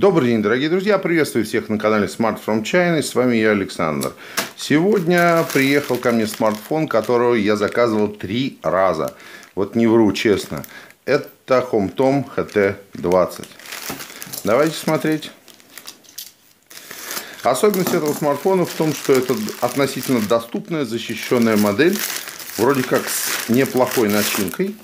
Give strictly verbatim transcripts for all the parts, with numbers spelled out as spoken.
Добрый день, дорогие друзья! Приветствую всех на канале Smart from China. С вами я, Александр. Сегодня приехал ко мне смартфон, которого я заказывал три раза. Вот не вру, честно. Это Home-Tom эйч ти двадцать. Давайте смотреть. Особенность этого смартфона в том, что это относительно доступная, защищенная модель. Вроде как с неплохой начинкой.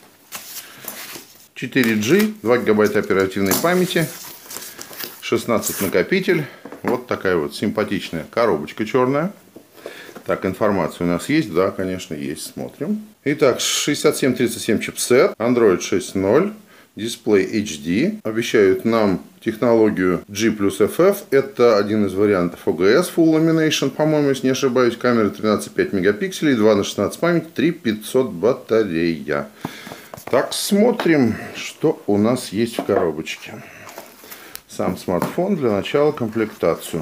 четыре джи, два гигабайта оперативной памяти. шестнадцать накопитель. Вот такая вот симпатичная коробочка черная. Так, информация у нас есть? Да, конечно, есть. Смотрим. Итак, шестьдесят семь тридцать семь чипсет, Android шесть ноль, дисплей эйч ди. Обещают нам технологию G плюс эф эф. Это один из вариантов о джи эс Full Lamination, по-моему, если не ошибаюсь. Камера тринадцать целых пять мегапикселей, два на шестнадцать память, три тысячи пятьсот батарея. Так, смотрим, что у нас есть в коробочке. Сам смартфон, для начала комплектацию.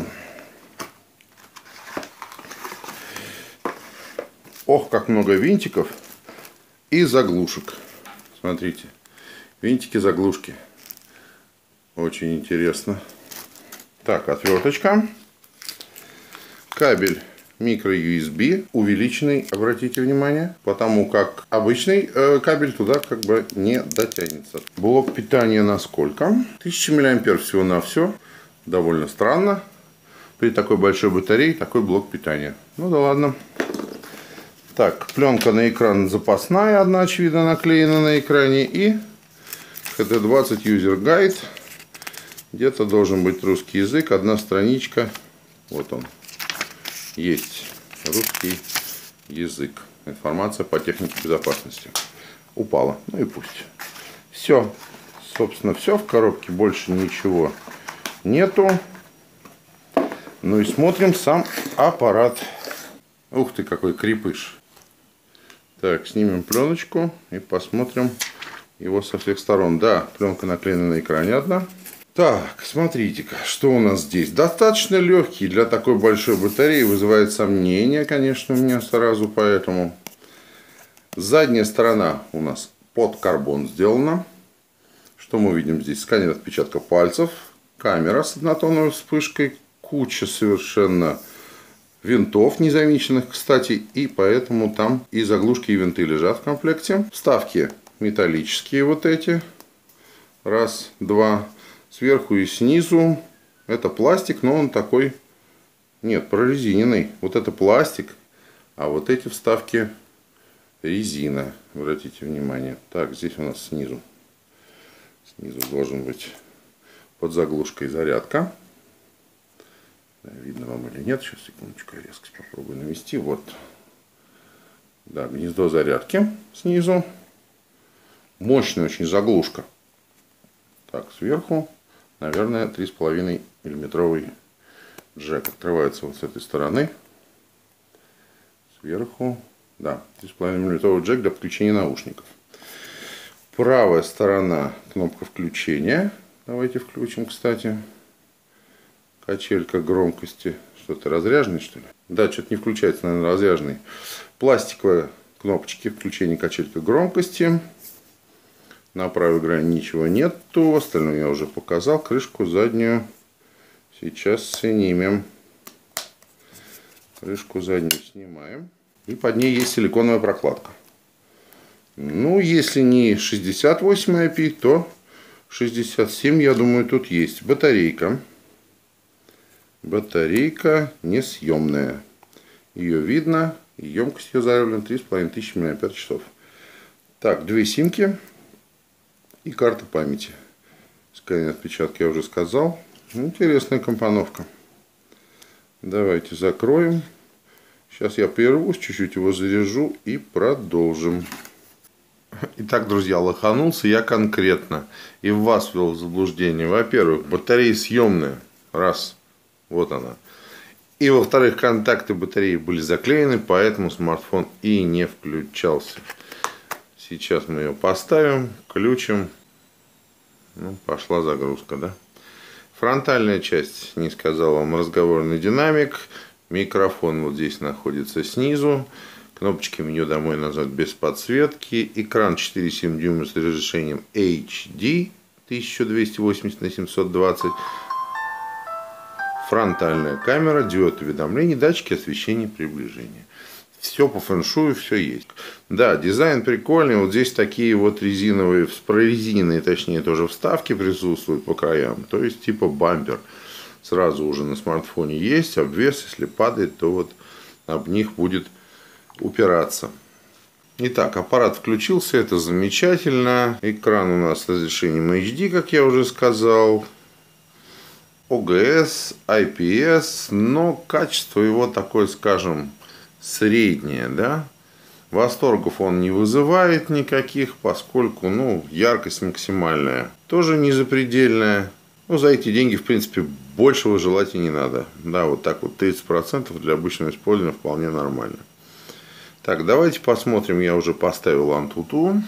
Ох, как много винтиков и заглушек. Смотрите, винтики-заглушки. Очень интересно. Так, отверточка. Кабель микро-ю эс би, увеличенный, обратите внимание, потому как обычный э, кабель туда как бы не дотянется. Блок питания на сколько? тысяча миллиампер всего-навсего. Довольно странно. При такой большой батарее такой блок питания. Ну да ладно. Так, пленка на экран запасная, одна, очевидно, наклеена на экране. И эйч ти двадцать User Guide. Где-то должен быть русский язык. Одна страничка. Вот он. Есть русский язык. Информация по технике безопасности. Упала. Ну и пусть. Все. Собственно, все. В коробке больше ничего нету. Ну и смотрим сам аппарат. Ух ты, какой крепыш. Так, снимем пленочку и посмотрим его со всех сторон. Да, пленка наклеена на экране одна. Так, смотрите-ка, что у нас здесь. Достаточно легкий для такой большой батареи. Вызывает сомнения, конечно, у меня сразу, поэтому. Задняя сторона у нас под карбон сделана. Что мы видим здесь? Сканер отпечатков пальцев. Камера с однотонной вспышкой. Куча совершенно винтов незамеченных, кстати. И поэтому там и заглушки, и винты лежат в комплекте. Вставки металлические вот эти. Раз, два. Сверху и снизу это пластик, но он такой, нет, прорезиненный. Вот это пластик, а вот эти вставки резина. Обратите внимание. Так, здесь у нас снизу. Снизу должен быть под заглушкой зарядка. Видно вам или нет. Сейчас, секундочку, я резко попробую навести. Вот. Да, гнездо зарядки снизу. Мощная очень заглушка. Так, сверху. Наверное, три с половиной миллиметровый джек. Открывается вот с этой стороны. Сверху. Да, три с половиной миллиметровый джек для подключения наушников. Правая сторона кнопка включения. Давайте включим, кстати. Качелька громкости. Что-то разряженный, что ли? Да, что-то не включается, наверное, разряженный. Пластиковые кнопочки включения, качелька громкости. На правой грани ничего нету. Остальное я уже показал. Крышку заднюю сейчас снимем. Крышку заднюю снимаем. И под ней есть силиконовая прокладка. Ну, если не шестьдесят восемь ай пи, то шестьдесят семь, я думаю, тут есть. Батарейка. Батарейка несъемная. Ее видно. Емкость ее заявлена три с половиной тысячи миллиампер часов. Так, две симки. И карта памяти. Сканер отпечатки я уже сказал. Интересная компоновка. Давайте закроем. Сейчас я прервусь, чуть-чуть его заряжу и продолжим. Итак, друзья, лоханулся я конкретно. И вас ввел в заблуждение. Во-первых, батарея съемная. Раз. Вот она. И во-вторых, контакты батареи были заклеены, поэтому смартфон и не включался. Сейчас мы ее поставим, включим. Ну, пошла загрузка, да? Фронтальная часть, не сказал вам, разговорный динамик. Микрофон вот здесь находится снизу. Кнопочки меню домой назад без подсветки. Экран четыре целых семь дюйма с разрешением эйч ди. тысяча двести восемьдесят на семьсот двадцать. Фронтальная камера, диод уведомлений, датчики освещения приближения. Все по фэншую, все есть. Да, дизайн прикольный. Вот здесь такие вот резиновые, прорезиненные, точнее, тоже вставки присутствуют по краям. То есть типа бампер. Сразу уже на смартфоне есть. Обвес, если падает, то вот об них будет упираться. Итак, аппарат включился. Это замечательно. Экран у нас с разрешением эйч ди, как я уже сказал. о джи эс, ай пи эс. Но качество его такое, скажем, среднее, да. Восторгов он не вызывает никаких, поскольку, ну, яркость максимальная. Тоже не запредельная. Ну, за эти деньги, в принципе, большего желать и не надо. Да, вот так вот тридцать процентов для обычного использования вполне нормально. Так, давайте посмотрим. Я уже поставил Antutu.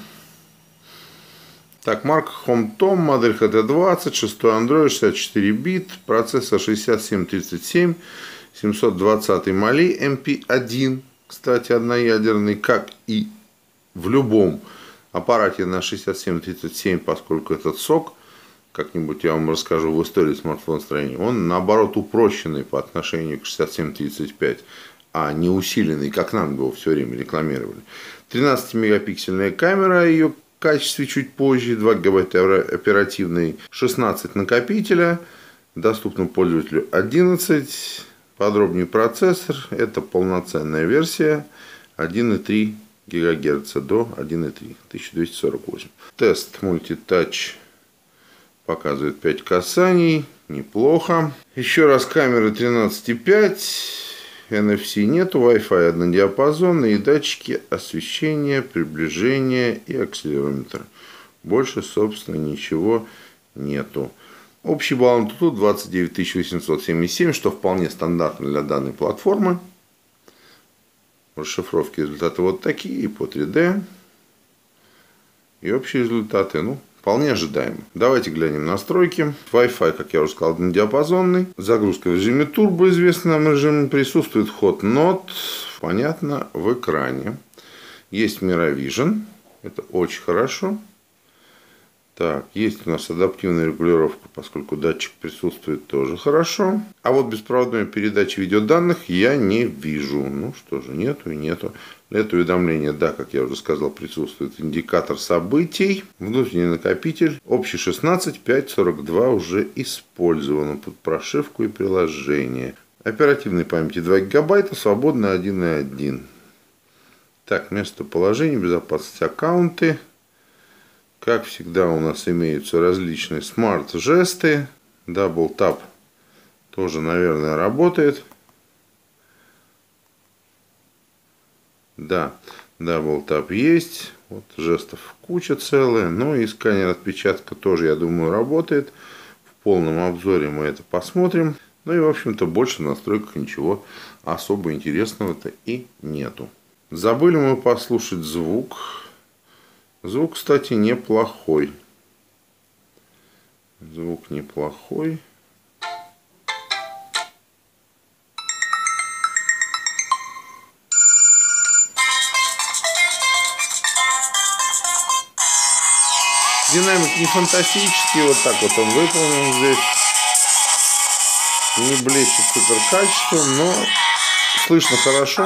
Так, марка HomeTom, модель эйч ти двадцать, шестой Android, шестьдесят четыре бит, процессор шестьдесят семь тридцать семь, семьсот двадцать Mali эм пи один, кстати, одноядерный, как и в любом аппарате на шестьдесят семь тридцать семь, поскольку этот сок, как-нибудь я вам расскажу в истории смартфон-строения, он наоборот упрощенный по отношению к шестьдесят семь тридцать пять, а не усиленный, как нам его все время рекламировали. тринадцатимегапиксельная камера, ее в качестве чуть позже, два гигабайта оперативной, шестнадцать накопителя, доступно пользователю одиннадцать. Подробнее процессор, это полноценная версия, один и три гигагерца до один и три, тысяча двести сорок восемь. Тест мультитач показывает пять касаний, неплохо. Еще раз камеры тринадцать и пять, эн эф си нету, Wi-Fi однодиапазонный и датчики освещения, приближения и акселерометр. Больше, собственно, ничего нету. Общий балл Antutu двадцать девять тысяч восемьсот семьдесят семь, что вполне стандартно для данной платформы. Расшифровки результаты вот такие, и по три дэ. И общие результаты, ну, вполне ожидаемы. Давайте глянем настройки. Wi-Fi, как я уже сказал, однодиапазонный. Загрузка в режиме турбо, известный нам режим. Присутствует Hot Node, понятно, в экране. Есть Miravision, это очень хорошо. Так, есть у нас адаптивная регулировка, поскольку датчик присутствует, тоже хорошо. А вот беспроводной передачи видеоданных я не вижу. Ну что же, нету и нету. Это уведомление, да, как я уже сказал, присутствует индикатор событий. Внутренний накопитель. Общий шестнадцать, пять, сорок два уже использовано под прошивку и приложение. Оперативной памяти два гигабайта, свободно один и один. Так, местоположение, безопасность, аккаунты. Как всегда, у нас имеются различные смарт-жесты. Double Tap тоже, наверное, работает. Да, Double Tap есть. Вот жестов куча целая. Ну и сканер отпечатка тоже, я думаю, работает. В полном обзоре мы это посмотрим. Ну и, в общем-то, больше в настройках ничего особо интересного-то и нету. Забыли мы послушать звук. Звук, кстати, неплохой. Звук неплохой. Динамик не фантастический, вот так вот он выполнен здесь. Не блещет супер качеством, но слышно хорошо.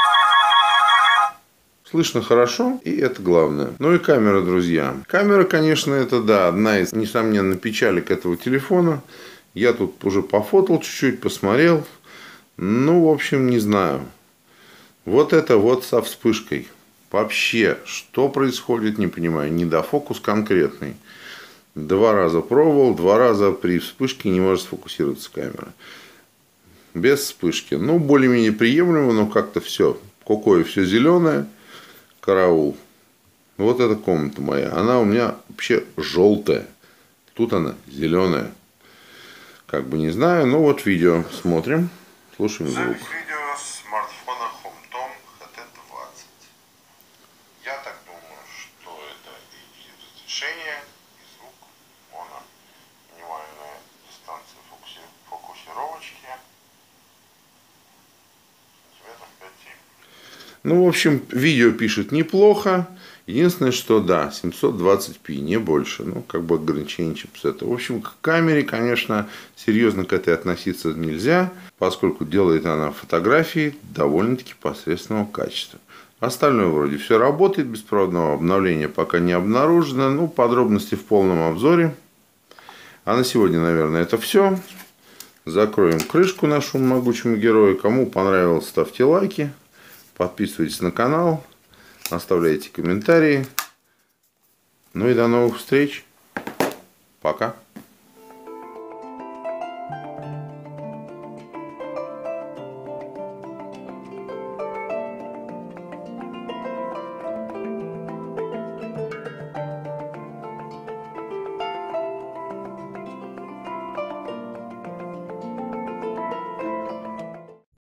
Слышно хорошо, и это главное. Ну и камера, друзья. Камера, конечно, это, да, одна из, несомненно, печалек этого телефона. Я тут уже пофотал чуть-чуть, посмотрел. Ну, в общем, не знаю. Вот это вот со вспышкой. Вообще, что происходит, не понимаю. Недофокус конкретный. Два раза пробовал, два раза при вспышке не может сфокусироваться камера. Без вспышки. Ну, более-менее приемлемо, но как-то все. Какое все зеленое. Караул. Вот эта комната моя. Она у меня вообще желтая. Тут она зеленая. Как бы не знаю. Но вот видео смотрим. Слушаем звук. Запись видео с смартфона HomeTom эйч ти двадцать. Я так думаю, что это и разрешение, и звук моно. Минимальная дистанция фокусировочки. Сантиметров пять-семь. Ну, в общем, видео пишет неплохо. Единственное, что да, семьсот двадцать пи, не больше. Ну, как бы ограничение чипсета. В общем, к камере, конечно, серьезно к этой относиться нельзя, поскольку делает она фотографии довольно-таки посредственного качества. Остальное вроде все работает, беспроводного обновления пока не обнаружено. Ну, подробности в полном обзоре. А на сегодня, наверное, это все. Закроем крышку нашему могучему герою. Кому понравилось, ставьте лайки, подписывайтесь на канал. Оставляйте комментарии. Ну и до новых встреч. Пока.